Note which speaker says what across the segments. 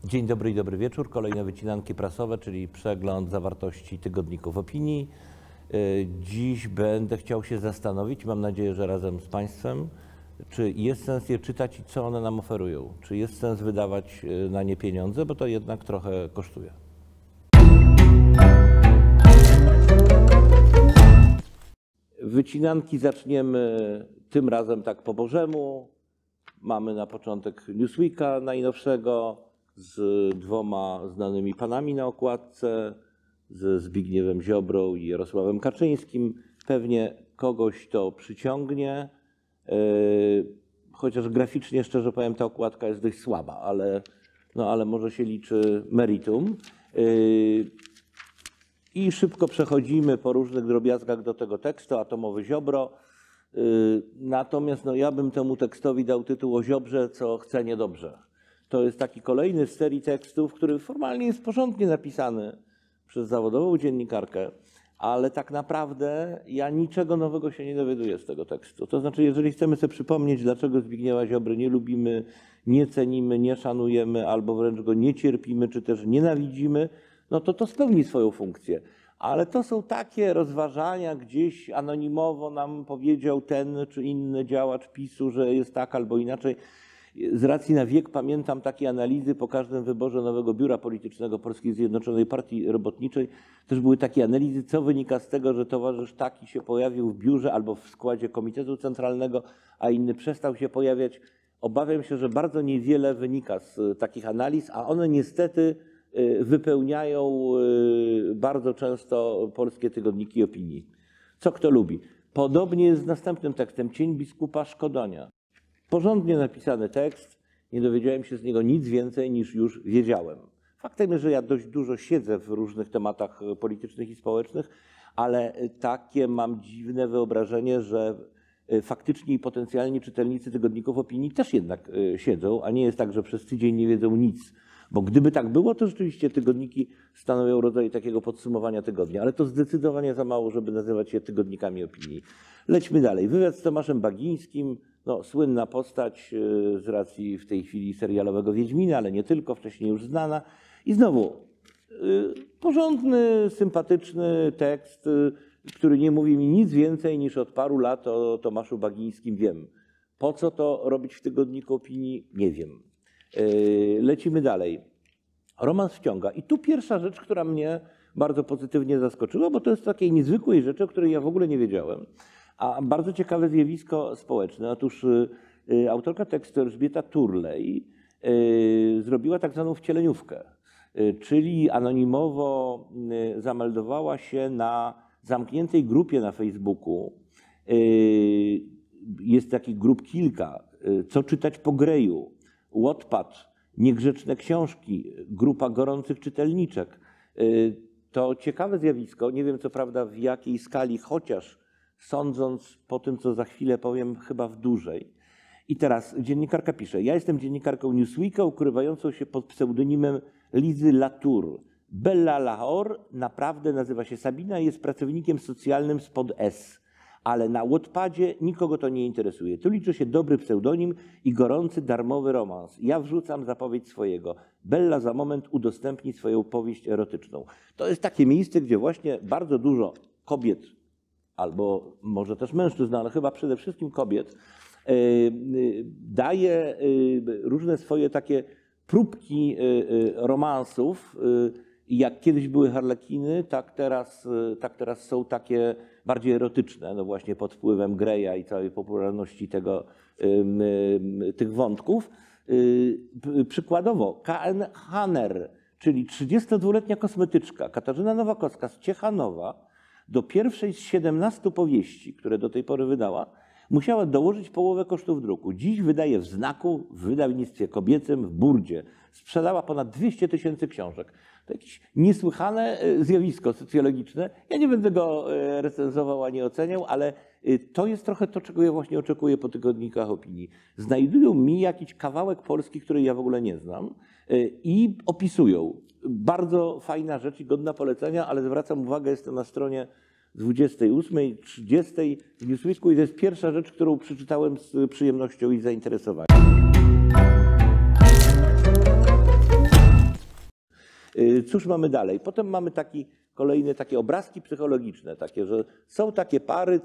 Speaker 1: Dzień dobry i dobry wieczór. Kolejne wycinanki prasowe, czyli przegląd zawartości tygodników opinii. Dziś będę chciał się zastanowić, mam nadzieję, że razem z Państwem, czy jest sens je czytać i co one nam oferują. Czy jest sens wydawać na nie pieniądze, bo to jednak trochę kosztuje. Wycinanki zaczniemy tym razem tak po bożemu. Mamy na początek Newsweeka najnowszego z dwoma znanymi panami na okładce, ze Zbigniewem Ziobrą i Jarosławem Kaczyńskim. Pewnie kogoś to przyciągnie, chociaż graficznie, szczerze powiem, ta okładka jest dość słaba, ale może się liczy meritum. I szybko przechodzimy po różnych drobiazgach do tego tekstu, Atomowy Ziobro. Natomiast ja bym temu tekstowi dał tytuł o Ziobrze, co chce niedobrze. To jest taki kolejny z serii tekstów, który formalnie jest porządnie napisany przez zawodową dziennikarkę, ale tak naprawdę ja niczego nowego się nie dowiaduję z tego tekstu. To znaczy, jeżeli chcemy sobie przypomnieć, dlaczego Zbigniewa Ziobry nie lubimy, nie cenimy, nie szanujemy, albo wręcz go nie cierpimy, czy też nienawidzimy, no to spełni swoją funkcję. Ale to są takie rozważania, gdzieś anonimowo nam powiedział ten czy inny działacz PiS-u, że jest tak albo inaczej. Z racji na wiek pamiętam takie analizy po każdym wyborze nowego biura politycznego Polskiej Zjednoczonej Partii Robotniczej. Też były takie analizy, co wynika z tego, że towarzysz taki się pojawił w biurze albo w składzie Komitetu Centralnego, a inny przestał się pojawiać. Obawiam się, że bardzo niewiele wynika z takich analiz, a one niestety wypełniają bardzo często polskie tygodniki opinii. Co kto lubi. Podobnie jest z następnym tekstem, Cień biskupa Szkodonia. Porządnie napisany tekst, nie dowiedziałem się z niego nic więcej niż już wiedziałem. Faktem jest, że ja dość dużo siedzę w różnych tematach politycznych i społecznych, ale takie mam dziwne wyobrażenie, że faktyczni i potencjalni czytelnicy tygodników opinii też jednak siedzą, a nie jest tak, że przez tydzień nie wiedzą nic. Bo gdyby tak było, to rzeczywiście tygodniki stanowią rodzaj takiego podsumowania tygodnia, ale to zdecydowanie za mało, żeby nazywać je tygodnikami opinii. Lećmy dalej. Wywiad z Tomaszem Bagińskim, słynna postać z racji w tej chwili serialowego Wiedźmina, ale nie tylko, wcześniej już znana. I znowu porządny, sympatyczny tekst, który nie mówi mi nic więcej niż od paru lat o Tomaszu Bagińskim wiem. Po co to robić w tygodniku opinii? Nie wiem. Lecimy dalej. Romans wciąga. I tu pierwsza rzecz, która mnie bardzo pozytywnie zaskoczyła, bo to jest takiej niezwykłej rzeczy, o której ja w ogóle nie wiedziałem, a bardzo ciekawe zjawisko społeczne. Otóż autorka tekstu Elżbieta Turlej zrobiła tak zwaną wcieleniówkę, czyli anonimowo zameldowała się na zamkniętej grupie na Facebooku. Jest takich grup kilka. Co czytać po Greju, Wattpad, Niegrzeczne książki, grupa gorących czytelniczek. To ciekawe zjawisko, nie wiem co prawda w jakiej skali, chociaż sądząc po tym, co za chwilę powiem, chyba w dużej. I teraz dziennikarka pisze, ja jestem dziennikarką Newsweeka ukrywającą się pod pseudonimem Lizy Latour. Bella Lahore naprawdę nazywa się Sabina i jest pracownikiem socjalnym spod S. Ale na Wattpadzie nikogo to nie interesuje. Tu liczy się dobry pseudonim i gorący, darmowy romans. Ja wrzucam zapowiedź swojego. Bella za moment udostępni swoją powieść erotyczną. To jest takie miejsce, gdzie właśnie bardzo dużo kobiet, albo może też mężczyzn, ale chyba przede wszystkim kobiet, daje różne swoje takie próbki romansów. Jak kiedyś były harlekiny, tak teraz są takie bardziej erotyczne, no właśnie pod wpływem Greya i całej popularności tych wątków. Przykładowo K.N. Hanner, czyli 32-letnia kosmetyczka Katarzyna Nowakowska z Ciechanowa, do pierwszej z 17 powieści, które do tej pory wydała, musiała dołożyć połowę kosztów druku. Dziś wydaje w Znaku, w wydawnictwie kobiecym, w Burdzie. Sprzedała ponad 200 000 książek. To jakieś niesłychane zjawisko socjologiczne. Ja nie będę go recenzował ani oceniał, ale to jest trochę to, czego ja właśnie oczekuję po tygodnikach opinii. Znajdują mi jakiś kawałek Polski, której ja w ogóle nie znam i opisują. Bardzo fajna rzecz i godna polecenia, ale zwracam uwagę, jestem na stronie 28, 30 w Newsweeku i to jest pierwsza rzecz, którą przeczytałem z przyjemnością i zainteresowaniem. Cóż mamy dalej? Potem mamy kolejne takie obrazki psychologiczne, takie, że są takie pary,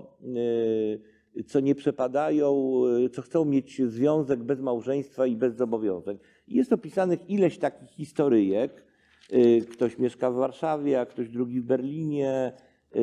Speaker 1: co nie przepadają, co chcą mieć związek bez małżeństwa i bez zobowiązań. Jest opisanych ileś takich historyjek. Ktoś mieszka w Warszawie, a ktoś drugi w Berlinie,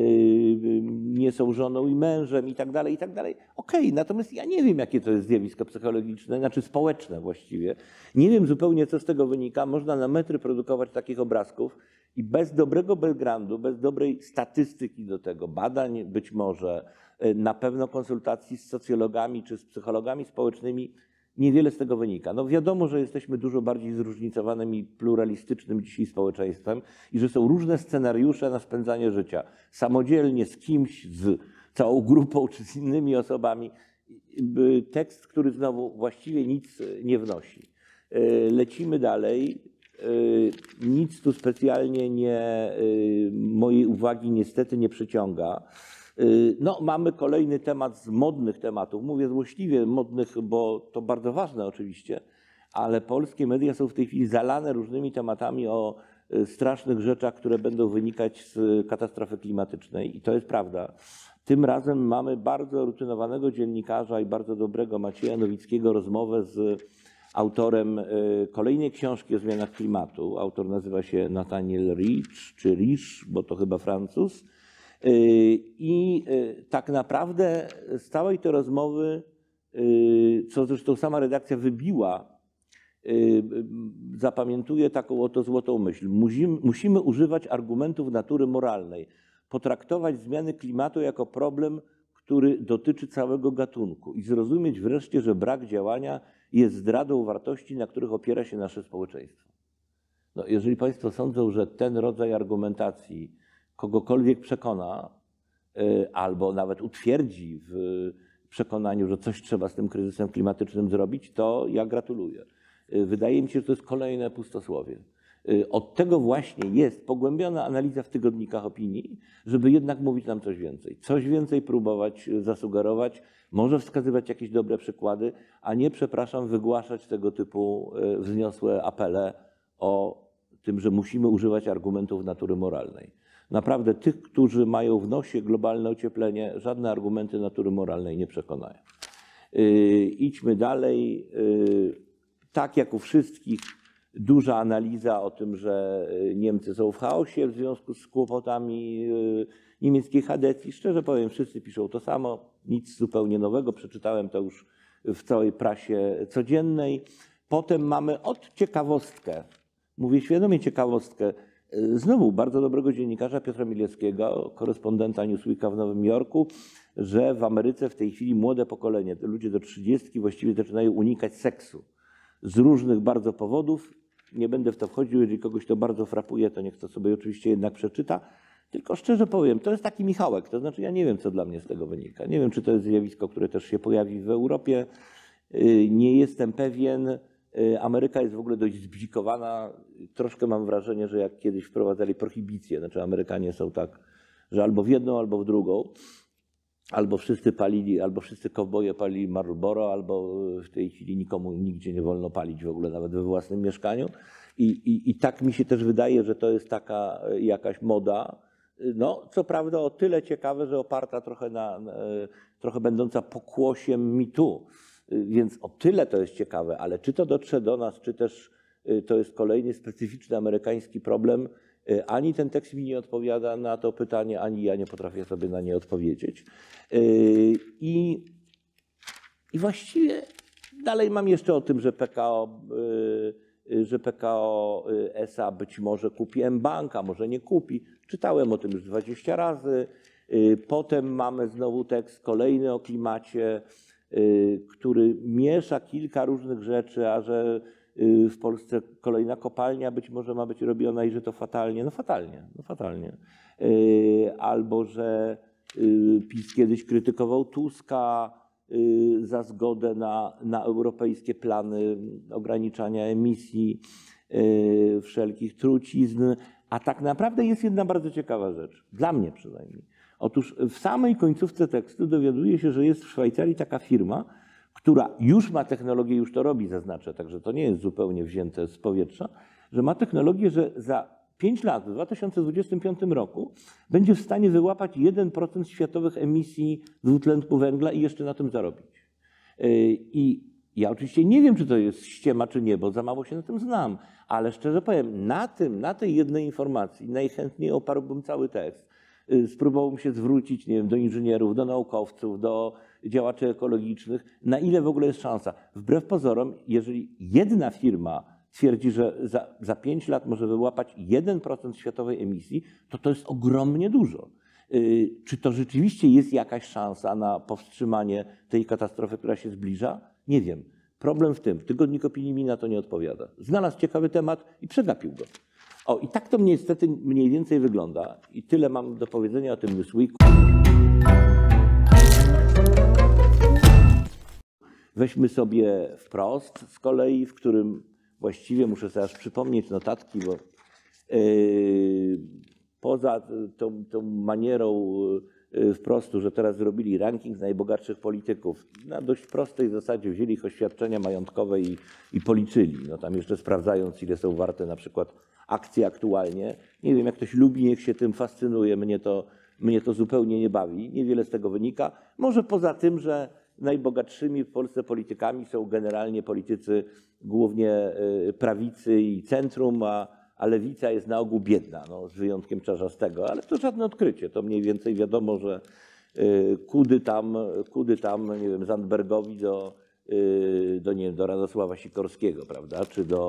Speaker 1: nie są żoną i mężem i tak dalej, i tak dalej. Okej, natomiast ja nie wiem, jakie to jest zjawisko psychologiczne, znaczy społeczne właściwie. Nie wiem zupełnie, co z tego wynika. Można na metry produkować takich obrazków i bez dobrego backgroundu, bez dobrej statystyki do tego, badań być może, na pewno konsultacji z socjologami czy z psychologami społecznymi, niewiele z tego wynika. No wiadomo, że jesteśmy dużo bardziej zróżnicowanym i pluralistycznym dzisiaj społeczeństwem i że są różne scenariusze na spędzanie życia. Samodzielnie, z kimś, z całą grupą czy z innymi osobami. Tekst, który znowu właściwie nic nie wnosi. Lecimy dalej. Nic tu specjalnie mojej uwagi niestety nie przyciąga. No, mamy kolejny temat z modnych tematów. Mówię złośliwie modnych, bo to bardzo ważne oczywiście, ale polskie media są w tej chwili zalane różnymi tematami o strasznych rzeczach, które będą wynikać z katastrofy klimatycznej i to jest prawda. Tym razem mamy bardzo rutynowanego dziennikarza i bardzo dobrego Macieja Nowickiego rozmowę z autorem kolejnej książki o zmianach klimatu. Autor nazywa się Nathaniel Rich, czy Rich, bo to chyba Francuz. I tak naprawdę z całej tej rozmowy, co zresztą sama redakcja wybiła, zapamiętuję taką oto złotą myśl. Musimy używać argumentów natury moralnej, potraktować zmiany klimatu jako problem, który dotyczy całego gatunku i zrozumieć wreszcie, że brak działania jest zdradą wartości, na których opiera się nasze społeczeństwo. No, jeżeli Państwo sądzą, że ten rodzaj argumentacji kogokolwiek przekona albo nawet utwierdzi w przekonaniu, że coś trzeba z tym kryzysem klimatycznym zrobić, to ja gratuluję. Wydaje mi się, że to jest kolejne pustosłowie. Od tego właśnie jest pogłębiona analiza w tygodnikach opinii, żeby jednak mówić nam coś więcej. Coś więcej próbować zasugerować, może wskazywać jakieś dobre przykłady, a nie, przepraszam, wygłaszać tego typu wzniosłe apele o tym, że musimy używać argumentów natury moralnej. Naprawdę tych, którzy mają w nosie globalne ocieplenie, żadne argumenty natury moralnej nie przekonają. Idźmy dalej. Tak jak u wszystkich, duża analiza o tym, że Niemcy są w chaosie w związku z kłopotami niemieckiej Hadecji. Szczerze powiem, wszyscy piszą to samo, nic zupełnie nowego. Przeczytałem to już w całej prasie codziennej. Potem mamy ciekawostkę, mówię świadomie ciekawostkę, znowu bardzo dobrego dziennikarza Piotra Milewskiego, korespondenta Newsweeka w Nowym Jorku, że w Ameryce w tej chwili młode pokolenie, te ludzie do 30 właściwie zaczynają unikać seksu z różnych bardzo powodów. Nie będę w to wchodził, jeżeli kogoś to bardzo frapuje, to niech to sobie oczywiście jednak przeczyta. Tylko szczerze powiem, to jest taki Michałek, to znaczy ja nie wiem, co dla mnie z tego wynika. Nie wiem, czy to jest zjawisko, które też się pojawi w Europie. Nie jestem pewien. Ameryka jest w ogóle dość zbzikowana. Troszkę mam wrażenie, że jak kiedyś wprowadzali prohibicję, znaczy Amerykanie są tak, że albo w jedną, albo w drugą. Albo wszyscy palili, albo wszyscy kowboje palili Marlboro, albo w tej chwili nikomu nigdzie nie wolno palić w ogóle, nawet we własnym mieszkaniu. I tak mi się też wydaje, że to jest taka jakaś moda. No, co prawda o tyle ciekawe, że oparta trochę będąca pokłosiem mitu. Więc o tyle to jest ciekawe, ale czy to dotrze do nas, czy też to jest kolejny specyficzny amerykański problem, ani ten tekst mi nie odpowiada na to pytanie, ani ja nie potrafię sobie na nie odpowiedzieć. I właściwie dalej mam jeszcze o tym, że PKO SA być może kupi mBank, a może nie kupi. Czytałem o tym już 20 razy. Potem mamy znowu tekst kolejny o klimacie, który miesza kilka różnych rzeczy, a że w Polsce kolejna kopalnia być może ma być robiona i że to fatalnie. No fatalnie. Albo że PiS kiedyś krytykował Tuska za zgodę na europejskie plany ograniczania emisji wszelkich trucizn. A tak naprawdę jest jedna bardzo ciekawa rzecz, dla mnie przynajmniej. Otóż w samej końcówce tekstu dowiaduje się, że jest w Szwajcarii taka firma, która już ma technologię, już to robi, zaznaczę, także to nie jest zupełnie wzięte z powietrza, że ma technologię, że za 5 lat, w 2025 roku, będzie w stanie wyłapać 1% światowych emisji dwutlenku węgla i jeszcze na tym zarobić. I ja oczywiście nie wiem, czy to jest ściema, czy nie, bo za mało się na tym znam, ale szczerze powiem, na tej jednej informacji najchętniej oparłbym cały tekst. Spróbowałbym się zwrócić, nie wiem, do inżynierów, do naukowców, do działaczy ekologicznych, na ile w ogóle jest szansa. Wbrew pozorom, jeżeli jedna firma twierdzi, że za 5 lat może wyłapać 1% światowej emisji, to jest ogromnie dużo. Czy to rzeczywiście jest jakaś szansa na powstrzymanie tej katastrofy, która się zbliża? Nie wiem. Problem w tym, Tygodnik Opinii mi na to nie odpowiada. Znalazł ciekawy temat i przegapił go. I tak to niestety mniej więcej wygląda. I tyle mam do powiedzenia o tym Newsweeku. Weźmy sobie Wprost z kolei, w którym właściwie muszę sobie aż przypomnieć notatki, bo poza tą manierą Wprostu, że teraz zrobili ranking najbogatszych polityków, na dość prostej zasadzie wzięli ich oświadczenia majątkowe i policzyli. No tam jeszcze sprawdzając, ile są warte na przykład akcje aktualnie. Nie wiem, jak ktoś lubi, niech się tym fascynuje. Mnie to zupełnie nie bawi. Niewiele z tego wynika. Może poza tym, że najbogatszymi w Polsce politykami są generalnie politycy głównie prawicy i centrum, a lewica jest na ogół biedna, no, z wyjątkiem Czarzastego, ale to żadne odkrycie. To mniej więcej wiadomo, że kudy tam, nie wiem, Zandbergowi nie wiem, do Radosława Sikorskiego, prawda,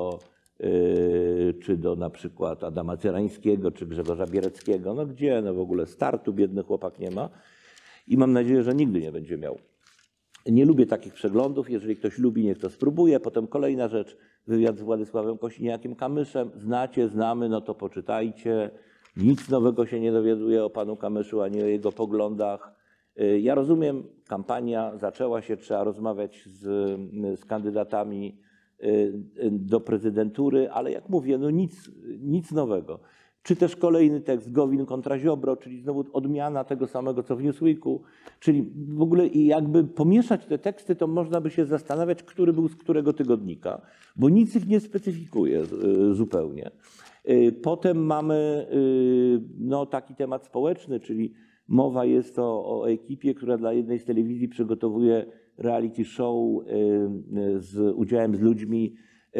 Speaker 1: czy do na przykład Adama Cyrańskiego, czy Grzegorza Biereckiego. No gdzie? No w ogóle startu biedny chłopak nie ma i mam nadzieję, że nigdy nie będzie miał. Nie lubię takich przeglądów. Jeżeli ktoś lubi, niech to spróbuje. Potem kolejna rzecz, wywiad z Władysławem Kosiniakiem-Kamyszem. Znacie, znamy, no to poczytajcie. Nic nowego się nie dowiaduje o panu Kamyszu, ani o jego poglądach. Ja rozumiem, kampania zaczęła się, trzeba rozmawiać z kandydatami do prezydentury, ale jak mówię, no nic nowego. Czy też kolejny tekst Gowin kontra Ziobro, czyli znowu odmiana tego samego, co w Newsweeku. Czyli w ogóle jakby pomieszać te teksty, to można by się zastanawiać, który był z którego tygodnika, bo nic ich nie specyfikuje zupełnie. Potem mamy no, taki temat społeczny, czyli mowa jest o ekipie, która dla jednej z telewizji przygotowuje reality show z udziałem z ludźmi,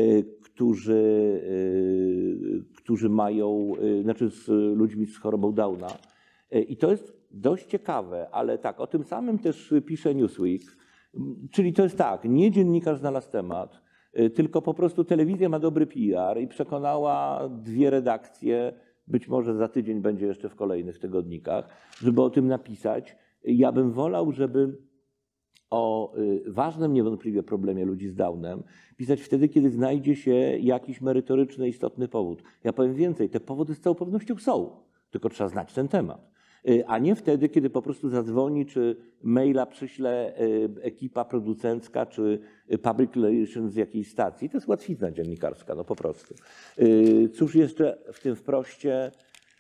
Speaker 1: którzy mają, znaczy z ludźmi z chorobą Downa. I to jest dość ciekawe, ale tak, o tym samym też pisze Newsweek. Czyli to jest tak, nie dziennikarz znalazł temat, tylko po prostu telewizja ma dobry PR i przekonała 2 redakcje, być może za tydzień będzie jeszcze w kolejnych tygodnikach, żeby o tym napisać. Ja bym wolał, żeby o ważnym niewątpliwie problemie ludzi z Downem pisać wtedy, kiedy znajdzie się jakiś merytoryczny, istotny powód. Ja powiem więcej, te powody z całą pewnością są, tylko trzeba znać ten temat. A nie wtedy, kiedy po prostu zadzwoni, czy maila przyśle ekipa producencka, czy public relations z jakiejś stacji. To jest łatwizna dziennikarska, no po prostu. Cóż jeszcze w tym Wproście?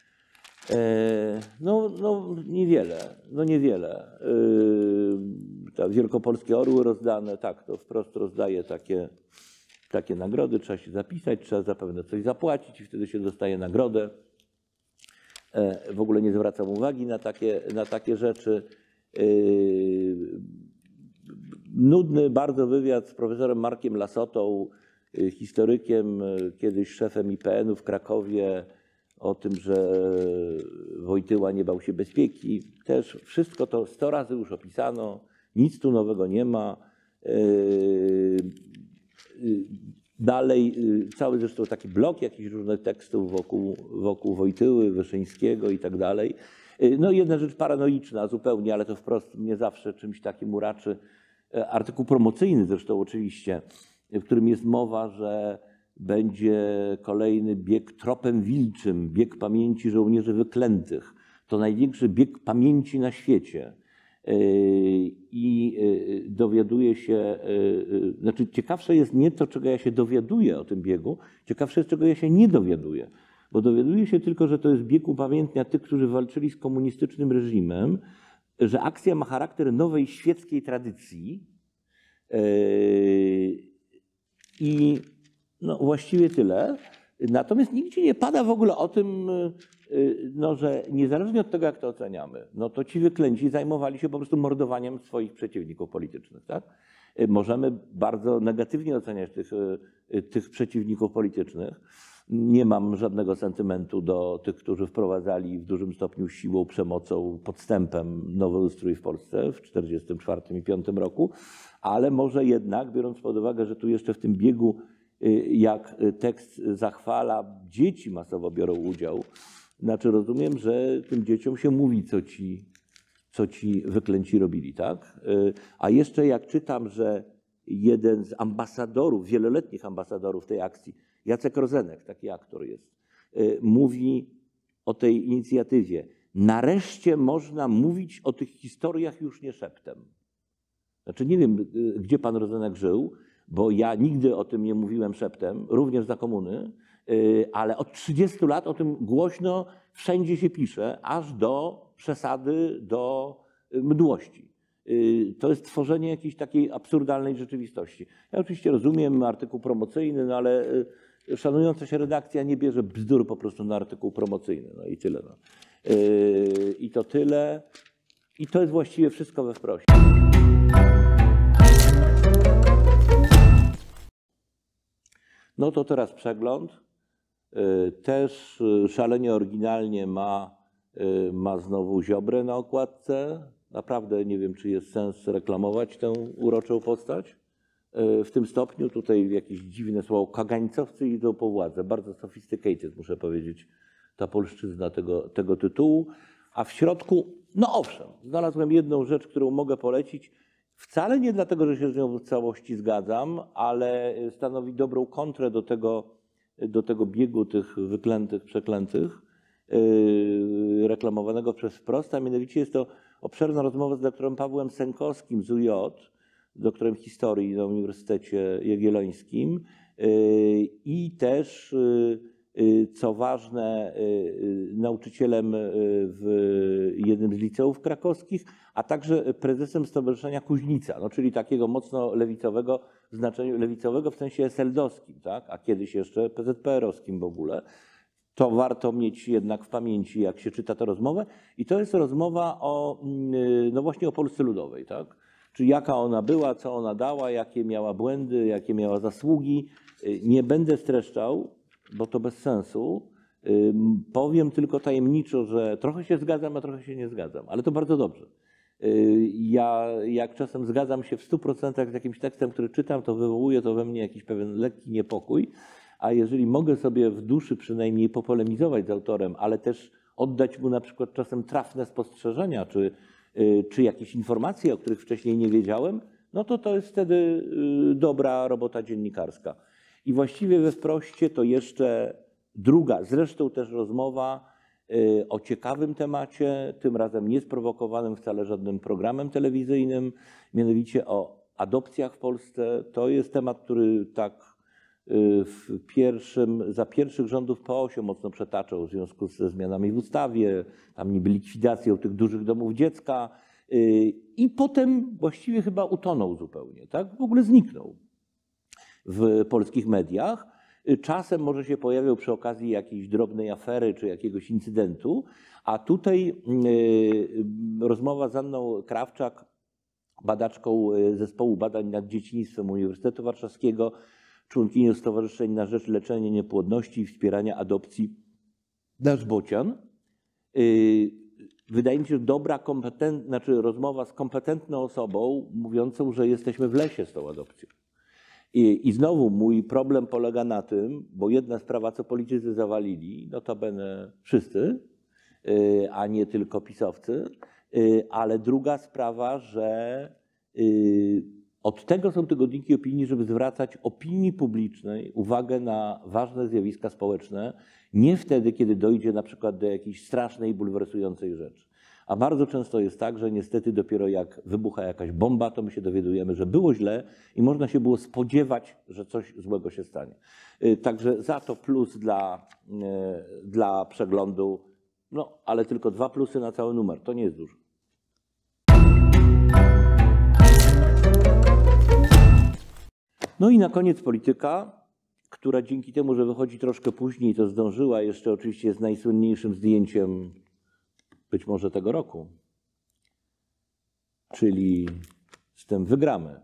Speaker 1: No niewiele. Te wielkopolskie orły rozdane, tak, to Wprost rozdaje takie nagrody, trzeba się zapisać, trzeba zapewne coś zapłacić i wtedy się dostaje nagrodę. W ogóle nie zwracam uwagi na takie rzeczy. Nudny bardzo wywiad z profesorem Markiem Lasotą, historykiem, kiedyś szefem IPN-u w Krakowie, o tym, że Wojtyła nie bał się bezpieki. Też wszystko to 100 razy już opisano, nic tu nowego nie ma. Dalej cały zresztą taki blok jakichś różnych tekstów wokół Wojtyły, Wyszyńskiego i tak dalej. No i jedna rzecz paranoiczna zupełnie, ale to Wprost mnie zawsze czymś takim uraczy. Artykuł promocyjny zresztą oczywiście, w którym jest mowa, że będzie kolejny bieg tropem wilczym, bieg pamięci żołnierzy wyklętych. To największy bieg pamięci na świecie. I dowiaduje się, znaczy ciekawsze jest nie to, czego ja się dowiaduję o tym biegu, ciekawsze jest, czego ja się nie dowiaduję. Bo dowiaduję się tylko, że to jest bieg upamiętnia tych, którzy walczyli z komunistycznym reżimem, że akcja ma charakter nowej świeckiej tradycji i no właściwie tyle. Natomiast nigdzie nie pada w ogóle o tym, no, że niezależnie od tego, jak to oceniamy, no to ci wyklęci zajmowali się po prostu mordowaniem swoich przeciwników politycznych. Tak? Możemy bardzo negatywnie oceniać tych przeciwników politycznych. Nie mam żadnego sentymentu do tych, którzy wprowadzali w dużym stopniu siłą, przemocą, podstępem nowy ustrój w Polsce w 1944 i 1945 roku, ale może jednak, biorąc pod uwagę, że tu jeszcze w tym biegu, jak tekst zachwala, dzieci masowo biorą udział, znaczy rozumiem, że tym dzieciom się mówi, co ci wyklęci robili, tak? A jeszcze jak czytam, że jeden z ambasadorów, wieloletnich ambasadorów tej akcji, Jacek Rozenek, taki aktor jest, mówi o tej inicjatywie. Nareszcie można mówić o tych historiach już nie szeptem. Znaczy nie wiem, gdzie pan Rozenek żył, bo ja nigdy o tym nie mówiłem szeptem, również za komuny, ale od 30 lat o tym głośno wszędzie się pisze, aż do przesady, do mdłości. To jest tworzenie jakiejś takiej absurdalnej rzeczywistości. Ja oczywiście rozumiem artykuł promocyjny, no ale szanująca się redakcja nie bierze bzdur po prostu na artykuł promocyjny. No i tyle. No. I to tyle. I to jest właściwie wszystko we wproście. No to teraz przegląd. Też szalenie oryginalnie ma znowu Ziobrę na okładce. Naprawdę nie wiem, czy jest sens reklamować tę uroczą postać. W tym stopniu tutaj jakieś dziwne słowo, kagańcowcy idą po władzę. Bardzo sophisticated, muszę powiedzieć, ta polszczyzna tego tytułu. A w środku, no owszem, znalazłem jedną rzecz, którą mogę polecić. Wcale nie dlatego, że się z nią w całości zgadzam, ale stanowi dobrą kontrę do tego biegu tych wyklętych, przeklętych, reklamowanego przez Wprost, a mianowicie jest to obszerna rozmowa z doktorem Pawłem Sękowskim z UJ, doktorem historii na Uniwersytecie Jagiellońskim i też, co ważne, nauczycielem w jednym z liceów krakowskich, a także prezesem Stowarzyszenia Kuźnica, no, czyli takiego mocno lewicowego w znaczeniu lewicowego w sensie SLD-owskim, tak? A kiedyś jeszcze PZPR-owskim w ogóle. To warto mieć jednak w pamięci, jak się czyta tę rozmowę. I to jest rozmowa no właśnie o Polsce Ludowej, tak? Czyli jaka ona była, co ona dała, jakie miała błędy, jakie miała zasługi. Nie będę streszczał, bo to bez sensu. Powiem tylko tajemniczo, że trochę się zgadzam, a trochę się nie zgadzam, ale to bardzo dobrze. Ja jak czasem zgadzam się w 100% z jakimś tekstem, który czytam, to wywołuje to we mnie jakiś pewien lekki niepokój, a jeżeli mogę sobie w duszy przynajmniej popolemizować z autorem, ale też oddać mu na przykład czasem trafne spostrzeżenia, czy jakieś informacje, o których wcześniej nie wiedziałem, no to jest wtedy dobra robota dziennikarska. I właściwie we Wproście to jeszcze druga, zresztą też rozmowa o ciekawym temacie, tym razem niesprowokowanym wcale żadnym programem telewizyjnym, mianowicie o adopcjach w Polsce. To jest temat, który tak za pierwszych rządów PO się mocno przetaczał w związku ze zmianami w ustawie, tam niby likwidacją tych dużych domów dziecka i potem właściwie chyba utonął zupełnie, tak? W ogóle zniknął w polskich mediach. Czasem może się pojawiał przy okazji jakiejś drobnej afery czy jakiegoś incydentu, a tutaj rozmowa z Anną Krawczak, badaczką Zespołu Badań nad Dzieciństwem Uniwersytetu Warszawskiego, członkinią Stowarzyszeń na Rzecz Leczenia Niepłodności i Wspierania Adopcji Nasz Bocian. Wydaje mi się, że dobra, rozmowa z kompetentną osobą, mówiącą, że jesteśmy w lesie z tą adopcją. I znowu mój problem polega na tym, bo jedna sprawa, co politycy zawalili, notabene wszyscy, a nie tylko pisowcy, ale druga sprawa, że od tego są tygodniki opinii, żeby zwracać opinii publicznej uwagę na ważne zjawiska społeczne, nie wtedy, kiedy dojdzie na przykład do jakiejś strasznej, bulwersującej rzeczy. A bardzo często jest tak, że niestety dopiero jak wybucha jakaś bomba, to my się dowiadujemy, że było źle i można się było spodziewać, że coś złego się stanie. Także za to plus dla przeglądu, no ale tylko 2 plusy na cały numer, to nie jest dużo. No i na koniec polityka. która dzięki temu, że wychodzi troszkę później, to zdążyła jeszcze oczywiście z najsłynniejszym zdjęciem być może tego roku, czyli z tym wygramy.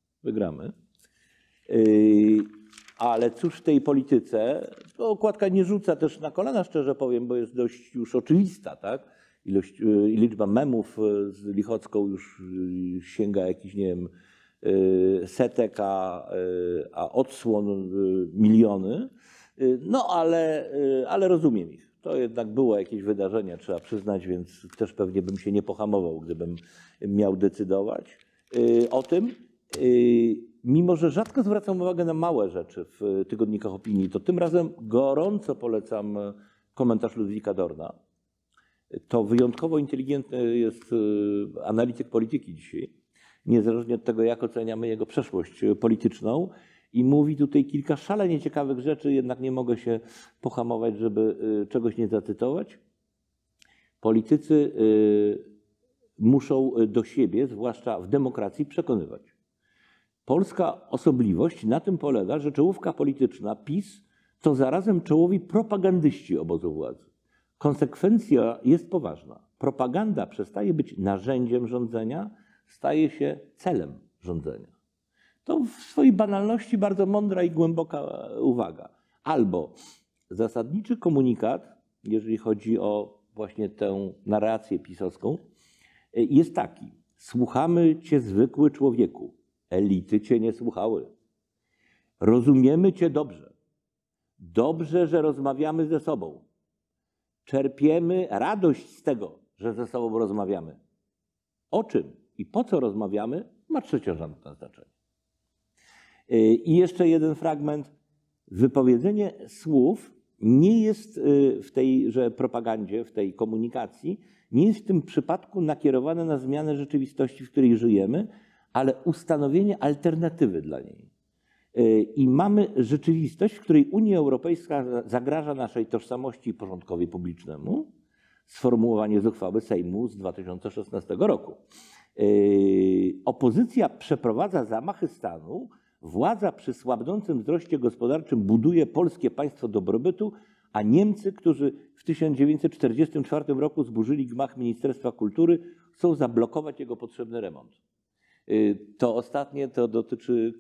Speaker 1: Ale cóż w tej polityce, to okładka nie rzuca też na kolana, szczerze powiem, bo jest dość już oczywista, tak? Liczba memów z Lichocką już sięga jakichś, nie wiem, setek, a odsłon miliony. No ale rozumiem ich. To jednak było jakieś wydarzenie, trzeba przyznać, więc też pewnie bym się nie pohamował, gdybym miał decydować o tym. Mimo że rzadko zwracam uwagę na małe rzeczy w tygodnikach opinii, to tym razem gorąco polecam komentarz Ludwika Dorna. To wyjątkowo inteligentny jest analityk polityki dzisiaj, niezależnie od tego, jak oceniamy jego przeszłość polityczną. I mówi tutaj kilka szalenie ciekawych rzeczy, jednak nie mogę się pohamować, żeby czegoś nie zacytować. Politycy muszą do siebie, zwłaszcza w demokracji, przekonywać. Polska osobliwość na tym polega, że czołówka polityczna PiS to zarazem czołowi propagandyści obozu władzy. Konsekwencja jest poważna. Propaganda przestaje być narzędziem rządzenia, staje się celem rządzenia. To w swojej banalności bardzo mądra i głęboka uwaga. Albo zasadniczy komunikat, jeżeli chodzi o właśnie tę narrację pisowską, jest taki. Słuchamy cię, zwykły człowieku. Elity cię nie słuchały. Rozumiemy cię dobrze. Dobrze, że rozmawiamy ze sobą. Czerpiemy radość z tego, że ze sobą rozmawiamy. O czym i po co rozmawiamy, ma trzeciorzędne znaczenie. I jeszcze jeden fragment. Wypowiedzenie słów nie jest w tejże propagandzie, w tej komunikacji, nie jest w tym przypadku nakierowane na zmianę rzeczywistości, w której żyjemy, ale ustanowienie alternatywy dla niej. I mamy rzeczywistość, w której Unia Europejska zagraża naszej tożsamości i porządkowi publicznemu. Sformułowanie z uchwały Sejmu z 2016 roku. Opozycja przeprowadza zamachy stanu, władza przy słabnącym wzroście gospodarczym buduje polskie państwo dobrobytu, a Niemcy, którzy w 1944 roku zburzyli gmach Ministerstwa Kultury, chcą zablokować jego potrzebny remont. To ostatnie to dotyczy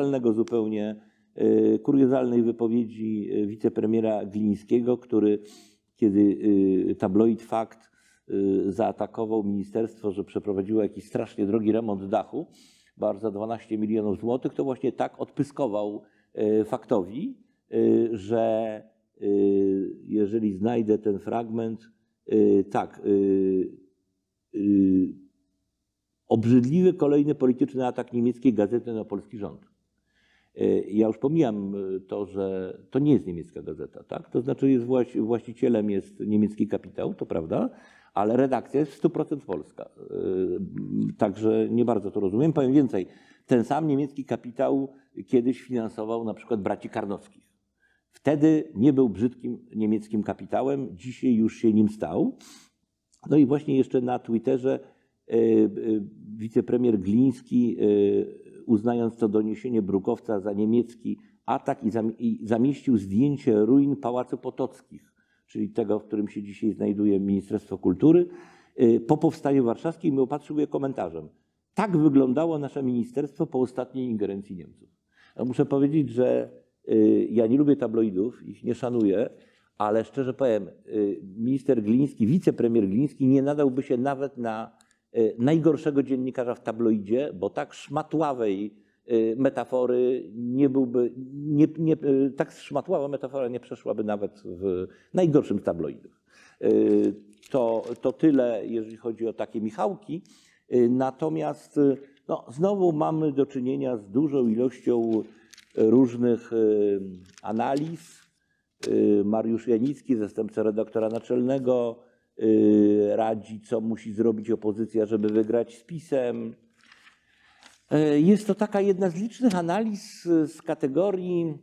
Speaker 1: kuriozalnej wypowiedzi wicepremiera Glińskiego, który kiedy tabloid Fakt zaatakował ministerstwo, że przeprowadziło jakiś strasznie drogi remont dachu, bardzo za 12 milionów złotych, to właśnie tak odpyskował Faktowi, że jeżeli znajdę ten fragment, tak, obrzydliwy kolejny polityczny atak niemieckiej gazety na polski rząd. Ja już pomijam to, że to nie jest niemiecka gazeta, tak? To znaczy właścicielem jest niemiecki kapitał, to prawda, ale redakcja jest w 100% polska. Także nie bardzo to rozumiem. Powiem więcej, ten sam niemiecki kapitał kiedyś finansował na przykład braci Karnowskich. Wtedy nie był brzydkim niemieckim kapitałem, dzisiaj już się nim stał. No i właśnie jeszcze na Twitterze wicepremier Gliński, uznając to doniesienie Brukowca za niemiecki atak i zamieścił zdjęcie ruin Pałacu Potockich, czyli tego, w którym się dzisiaj znajduje Ministerstwo Kultury, po powstaniu warszawskim i opatrzył je komentarzem. Tak wyglądało nasze ministerstwo po ostatniej ingerencji Niemców. Ja muszę powiedzieć, że ja nie lubię tabloidów, ich nie szanuję, ale szczerze powiem, minister Gliński, wicepremier Gliński nie nadałby się nawet na najgorszego dziennikarza w tabloidzie, bo tak szmatławej metafory nie byłby, tak szmatława metafora nie przeszłaby nawet w najgorszym z tabloidów. To tyle, jeżeli chodzi o takie Michałki. Natomiast no, znowu mamy do czynienia z dużą ilością różnych analiz. Mariusz Janicki, zastępca redaktora naczelnego, radzi, co musi zrobić opozycja, żeby wygrać z PiS-em. Jest to taka jedna z licznych analiz z kategorii,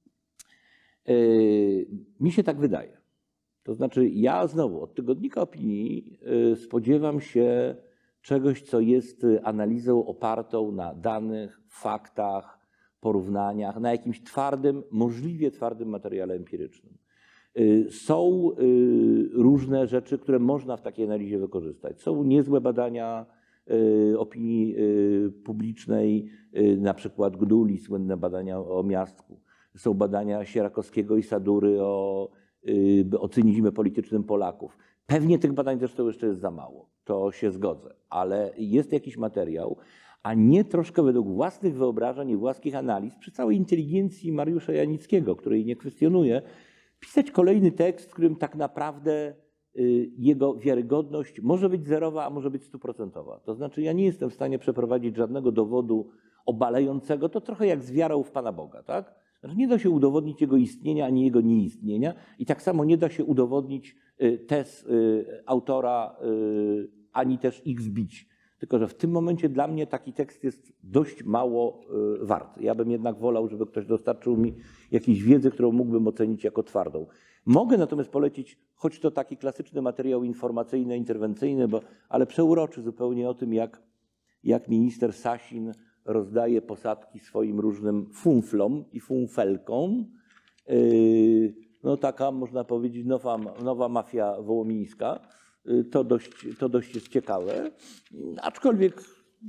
Speaker 1: mi się tak wydaje. To znaczy ja znowu od tygodnika opinii spodziewam się czegoś, co jest analizą opartą na danych, faktach, porównaniach, na jakimś twardym, możliwie twardym materiale empirycznym. Są różne rzeczy, które można w takiej analizie wykorzystać. Są niezłe badania opinii publicznej, na przykład Gduli, słynne badania o miastku. Są badania Sierakowskiego i Sadury o cynizmie politycznym Polaków. Pewnie tych badań zresztą jeszcze jest za mało, to się zgodzę, ale jest jakiś materiał, a nie troszkę według własnych wyobrażeń i własnych analiz, przy całej inteligencji Mariusza Janickiego, której nie kwestionuję, pisać kolejny tekst, w którym tak naprawdę jego wiarygodność może być zerowa, a może być 100%. To znaczy ja nie jestem w stanie przeprowadzić żadnego dowodu obalającego, to trochę jak z wiarą w Pana Boga, tak? Znaczy nie da się udowodnić jego istnienia, ani jego nieistnienia i tak samo nie da się udowodnić tez autora, ani też ich zbić. Tylko że w tym momencie dla mnie taki tekst jest dość mało wart. Ja bym jednak wolał, żeby ktoś dostarczył mi jakiejś wiedzy, którą mógłbym ocenić jako twardą. Mogę natomiast polecić, choć to taki klasyczny materiał informacyjny, interwencyjny, ale przeuroczy zupełnie o tym, jak minister Sasin rozdaje posadki swoim różnym funflom i funfelkom. No taka, można powiedzieć, nowa mafia wołomińska. To dość jest ciekawe, aczkolwiek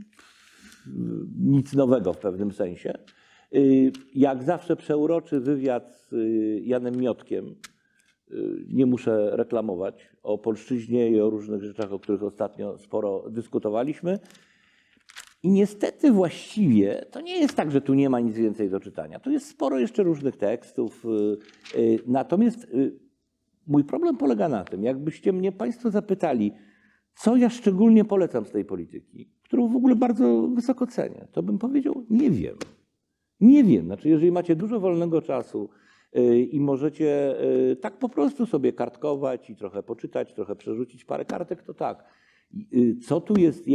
Speaker 1: nic nowego w pewnym sensie. Jak zawsze przeuroczy wywiad z Janem Miotkiem, nie muszę reklamować, o polszczyźnie i o różnych rzeczach, o których ostatnio sporo dyskutowaliśmy. I niestety właściwie to nie jest tak, że tu nie ma nic więcej do czytania. Tu jest sporo jeszcze różnych tekstów. Natomiast mój problem polega na tym, jakbyście mnie Państwo zapytali, co ja szczególnie polecam z tej polityki, którą w ogóle bardzo wysoko cenię, to bym powiedział, nie wiem. Nie wiem. Znaczy, jeżeli macie dużo wolnego czasu i możecie tak po prostu sobie kartkować i trochę poczytać, trochę przerzucić parę kartek, to tak. Co tu jest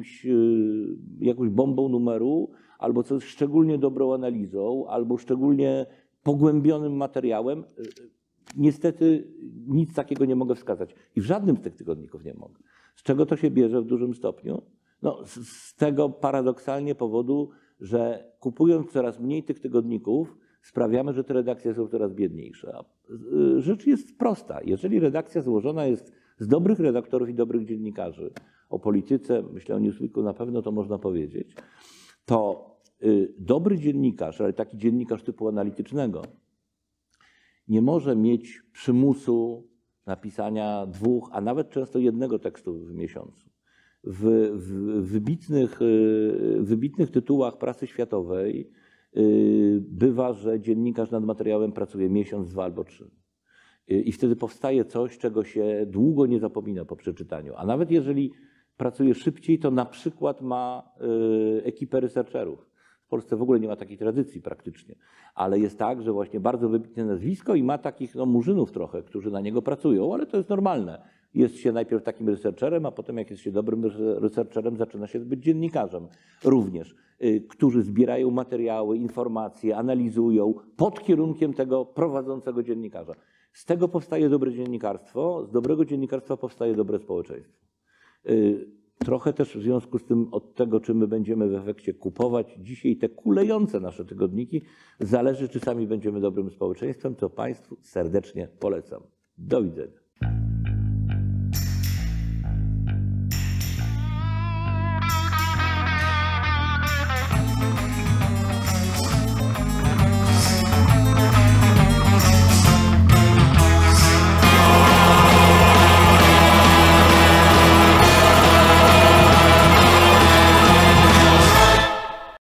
Speaker 1: jakąś bombą numeru, albo co jest szczególnie dobrą analizą, albo szczególnie pogłębionym materiałem, niestety nic takiego nie mogę wskazać. I w żadnym z tych tygodników nie mogę. Z czego to się bierze w dużym stopniu? No, z tego paradoksalnie powodu, że kupując coraz mniej tych tygodników, sprawiamy, że te redakcje są coraz biedniejsze. Rzecz jest prosta. Jeżeli redakcja złożona jest z dobrych redaktorów i dobrych dziennikarzy, o polityce, myślę o Newsweeku na pewno to można powiedzieć, to dobry dziennikarz, ale taki dziennikarz typu analitycznego, nie może mieć przymusu napisania 2, a nawet często 1 tekstu w miesiącu. W wybitnych tytułach prasy światowej bywa, że dziennikarz nad materiałem pracuje miesiąc, 2 albo 3. I wtedy powstaje coś, czego się długo nie zapomina po przeczytaniu. A nawet jeżeli pracuje szybciej, to na przykład ma ekipę researcherów. W Polsce w ogóle nie ma takiej tradycji praktycznie, ale jest tak, że właśnie bardzo wybitne nazwisko i ma takich murzynów trochę, którzy na niego pracują, ale to jest normalne. Jest się najpierw takim researcherem, a potem jak jest się dobrym researcherem, zaczyna się być dziennikarzem również, którzy zbierają materiały, informacje, analizują pod kierunkiem tego prowadzącego dziennikarza. Z tego powstaje dobre dziennikarstwo, z dobrego dziennikarstwa powstaje dobre społeczeństwo. Trochę też w związku z tym od tego, czy my będziemy w efekcie kupować dzisiaj te kulejące nasze tygodniki, zależy, czy sami będziemy dobrym społeczeństwem, co Państwu serdecznie polecam. Do widzenia.